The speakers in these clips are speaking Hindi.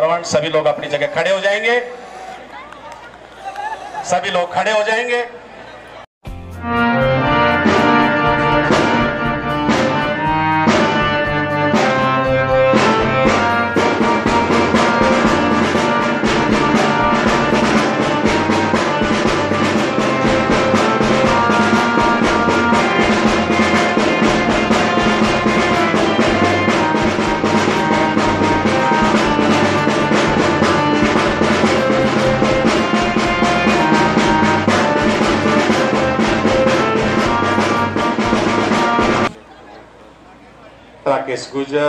श्रवण, सभी लोग अपनी जगह खड़े हो जाएंगे, सभी लोग खड़े हो जाएंगे। राकेश गुर्जर,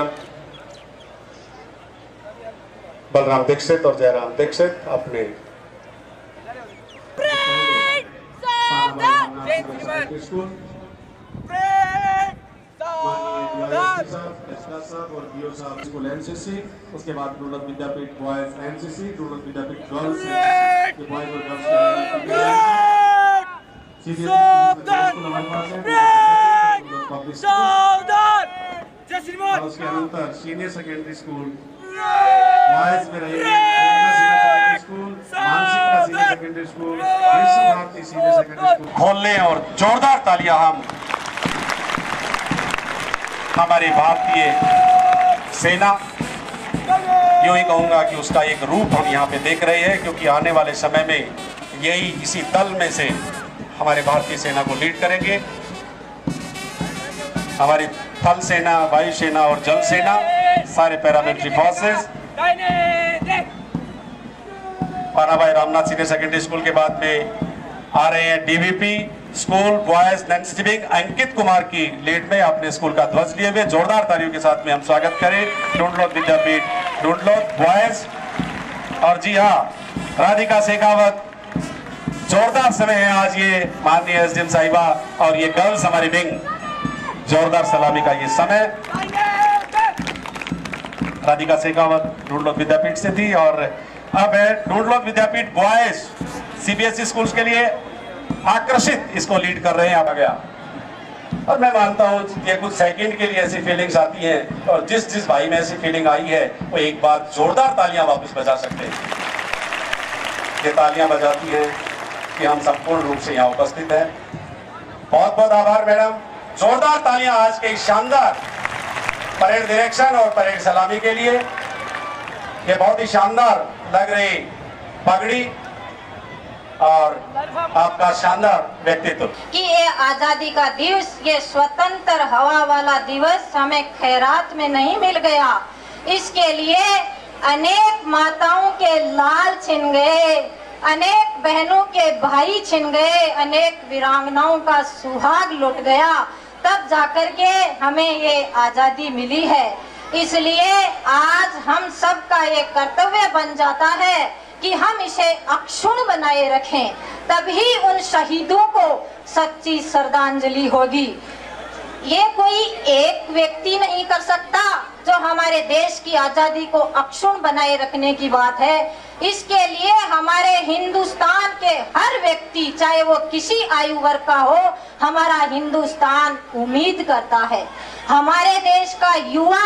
बलराम दीक्षित और जयराम दीक्षित अपने स्कूल एनसीसी, उसके बाद rural Vidyapeeth boys NCC, rural Vidyapeeth girls boys और गर्ल्स उसके अंतर सीनियर सेकेंडरी स्कूल बॉयज में रहेंगे, स्कूल मानसिक senior secondary school, Bharti senior secondary school. खोल लें और जोरदार तालियां हम हमारी भारतीय सेना, यूं ही कहूंगा कि उसका एक रूप हम यहाँ पे देख रहे हैं, क्योंकि आने वाले समय में यही इसी दल में से हमारे भारतीय सेना को लीड करेंगे। हमारी थल सेना, वायु सेना और जल सेना, सारे paramilitary forces. Panabhai Ramnath senior secondary school के बाद में आ रहे हैं DVP school boys NCC wing, Ankit Kumar की लीड में अपने स्कूल का ध्वज लिए हुए। जोरदार तालियों के साथ में हम स्वागत करें ढूंढलोद विद्यापीठ ढूंढलोद बॉयज। और जी हाँ, राधिका शेखावत, जोरदार समय है आज ये माननीय एसडीएम साहिबा और ये गर्ल्स हमारी विंग, जोरदार सलामी का ये समय। राधिका शेखावत ढूंढलोद विद्यापीठ से थी और अब है Dhundlod Vidyapeeth boys CBSE schools के लिए आकर्षित इसको लीड कर रहे हैं। आ गया और मैं मानता हूँ कि कुछ सेकंड के लिए ऐसी फीलिंग्स आती हैं और जिस भाई में ऐसी फीलिंग आई है वो एक बार जोरदार तालियां वापस बजा सकते हैं। ये तालियां बजाती हैं कि हम संपूर्ण रूप से यहाँ उपस्थित हैं। बहुत बहुत आभार मैडम, जोरदार तालियां आज के शानदार परेड डायरेक्शन और परेड सलामी के लिए। ये बहुत ही शानदार लग रही पगड़ी और आपका शानदार व्यक्तित्व कि ये आजादी का दिवस, ये स्वतंत्र हवा वाला दिवस हमें खैरात में नहीं मिल गया। इसके लिए अनेक माताओं के लाल छिन गए, अनेक बहनों के भाई छिन गए, अनेक वीरांगनाओं का सुहाग लुट गया, तब जाकर के हमें ये आजादी मिली है। इसलिए आज हम सबका ये कर्तव्य बन जाता है कि हम इसे अक्षुण्ण बनाए रखें, तभी उन शहीदों को सच्ची श्रद्धांजलि होगी। ये कोई एक व्यक्ति नहीं कर सकता जो हमारे देश की आजादी को अक्षुण्ण बनाए रखने की बात है। इसके लिए हमारे हिंदुस्तान के हर व्यक्ति, चाहे वो किसी आयु वर्ग का हो, हमारा हिंदुस्तान उम्मीद करता है। हमारे देश का युवा,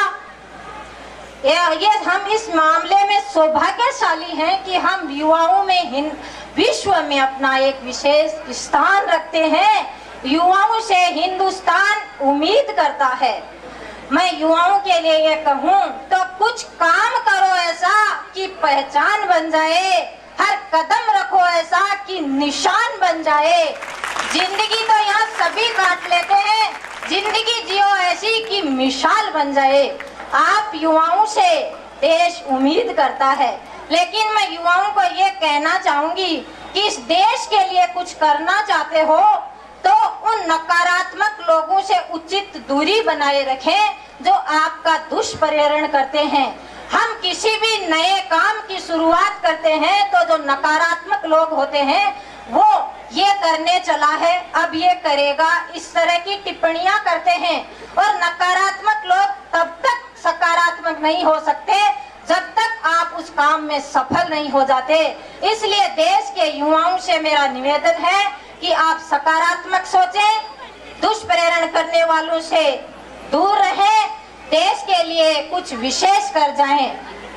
ये हम इस मामले में सौभाग्यशाली हैं कि हम युवाओं में विश्व में अपना एक विशेष स्थान रखते हैं। युवाओं से हिंदुस्तान उम्मीद करता है। मैं युवाओं के लिए ये कहूँ तो कुछ काम करो ऐसा कि पहचान बन जाए, हर कदम रखो ऐसा कि निशान बन जाए। जिंदगी तो यहाँ सभी काट लेते हैं, जिंदगी जियो ऐसी कि मिसाल बन जाए। आप युवाओं से देश उम्मीद करता है, लेकिन मैं युवाओं को ये कहना चाहूंगी कि इस देश के लिए कुछ करना चाहते हो तो उन नकारात्मक लोगों से उचित दूरी बनाए रखें जो आपका दुष्प्रेरण करते हैं। हम किसी भी नए काम की शुरुआत करते हैं तो जो नकारात्मक लोग होते हैं वो ये करने चला है, अब ये करेगा, इस तरह की टिप्पणियां करते हैं। और नकारात्मक लोग तब तक सकारात्मक नहीं हो सकते जब तक आप उस काम में सफल नहीं हो जाते। इसलिए देश के युवाओं से मेरा निवेदन है कि आप सकारात्मक सोचें, दुष्प्रेरण करने वालों से दूर रहें, देश के लिए कुछ विशेष कर जाएं।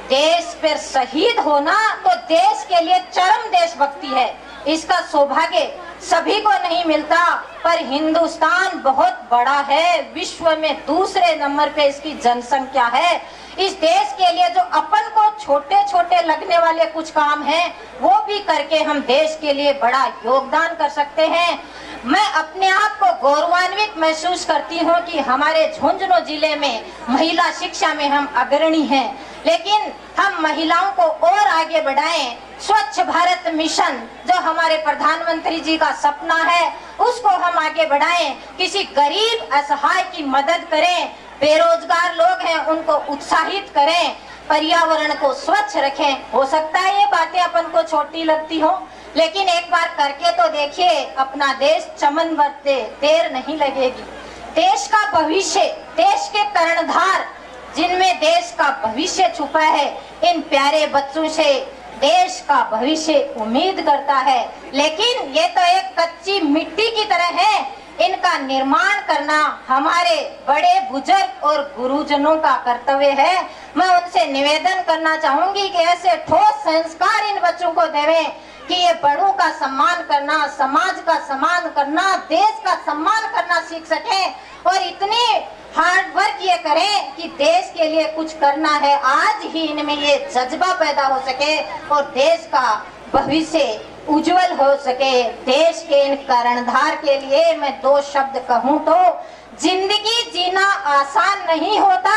देश पर शहीद होना तो देश के लिए चरम देशभक्ति है। इसका सौभाग्य सभी को नहीं मिलता, पर हिंदुस्तान बहुत बड़ा है, विश्व में दूसरे नंबर पे इसकी जनसंख्या है। इस देश के लिए जो अपन को छोटे छोटे लगने वाले कुछ काम हैं, वो भी करके हम देश के लिए बड़ा योगदान कर सकते हैं। मैं अपने आप को गौरवान्वित महसूस करती हूँ कि हमारे झुंझुनू जिले में महिला शिक्षा में हम अग्रणी हैं, लेकिन हम महिलाओं को और आगे बढ़ाएं। स्वच्छ भारत मिशन जो हमारे प्रधानमंत्री जी का सपना है, उसको हम आगे बढ़ाएं। किसी गरीब असहाय की मदद करें, बेरोजगार लोग हैं उनको उत्साहित करें, पर्यावरण को स्वच्छ रखें। हो सकता है ये बातें अपन को छोटी लगती हो, लेकिन एक बार करके तो देखिए, अपना देश चमन बरते देर नहीं लगेगी। देश का भविष्य, देश के कर्णधार जिनमें देश का भविष्य छुपा है, इन प्यारे बच्चों से देश का भविष्य उम्मीद करता है। लेकिन ये तो एक कच्ची मिट्टी की तरह है, इनका निर्माण करना हमारे बड़े बुजुर्ग और गुरुजनों का कर्तव्य है। मैं उनसे निवेदन करना चाहूंगी कि ऐसे ठोस संस्कार इन बच्चों को देवें कि ये बड़ों का सम्मान करना, समाज का सम्मान करना, देश का सम्मान करना सीख सके, और इतनी हार्ड वर्क ये करें कि देश के लिए कुछ करना है। आज ही इनमें ये जज्बा पैदा हो सके और देश का भविष्य उज्जवल हो सके। देश के इन कर्णधार के लिए मैं दो शब्द कहूँ तो, जिंदगी जीना आसान नहीं होता,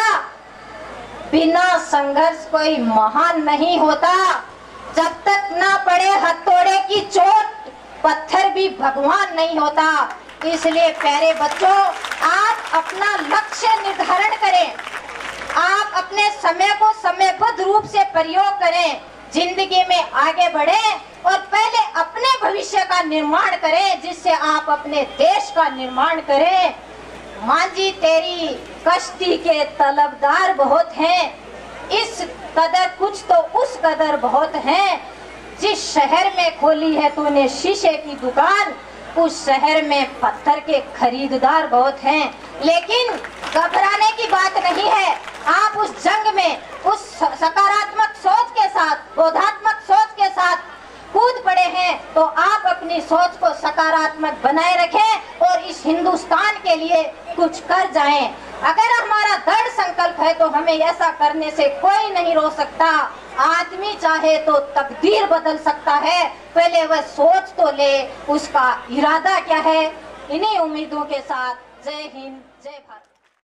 बिना संघर्ष कोई महान नहीं होता। जब तक ना पड़े हथौड़े की चोट, पत्थर भी भगवान नहीं होता। इसलिए प्यारे बच्चों, आप अपना लक्ष्य निर्धारण करें, आप अपने समय को समयबद्ध रूप से प्रयोग करें, जिंदगी में आगे बढ़ें और पहले अपने भविष्य का निर्माण करें, जिससे आप अपने देश का निर्माण करें। माँ जी तेरी कश्ती के तलबदार बहुत हैं, इस कदर कुछ तो उस कदर बहुत हैं। जिस शहर में खोली है तूने शीशे की दुकान, उस शहर में पत्थर के खरीदार बहुत हैं। लेकिन घबराने की बात नहीं है, आप उस जंग में उस सकारात्मक सोच के साथ, बोधात्मक सोच के साथ कूद पड़े हैं, तो आप अपनी सोच को सकारात्मक बनाए रखें और इस हिंदुस्तान के लिए कुछ कर जाएं। अगर हमारा दृढ़ संकल्प है तो हमें ऐसा करने से कोई नहीं रोक सकता। आदमी चाहे तो तकदीर बदल सकता है, पहले वह सोच तो ले उसका इरादा क्या है। इन्हीं उम्मीदों के साथ जय हिंद, जय भारत।